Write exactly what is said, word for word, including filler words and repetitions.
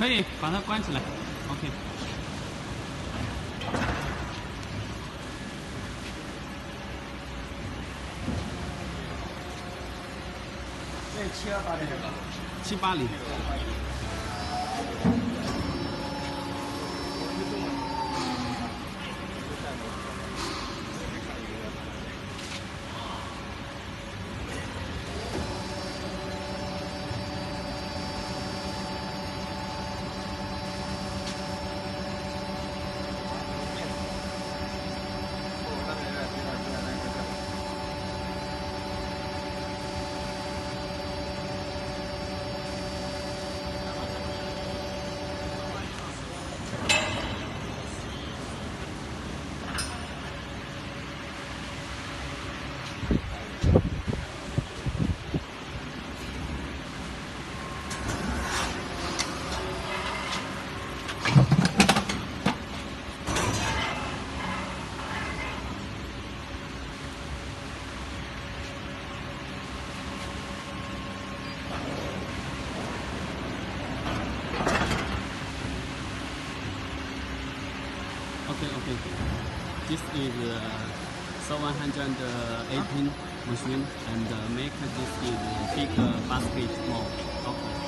可以把它关起来。OK。 这七二八的这个， 七八零。Okay, okay. This is uh, so one hundred eighteen machine and uh, make this is big uh, basket more. Okay.